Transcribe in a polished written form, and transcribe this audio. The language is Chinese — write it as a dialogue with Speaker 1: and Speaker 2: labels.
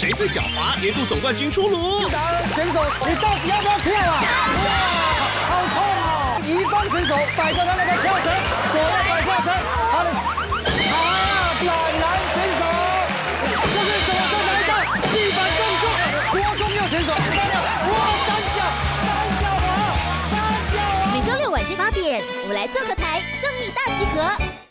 Speaker 1: 谁最狡猾？年度总冠军出炉。
Speaker 2: 选手，你到底要不要跳啊？哇，好痛哦！乙方选手摆着他那个跳绳，左边摆跳绳，他的啊，软男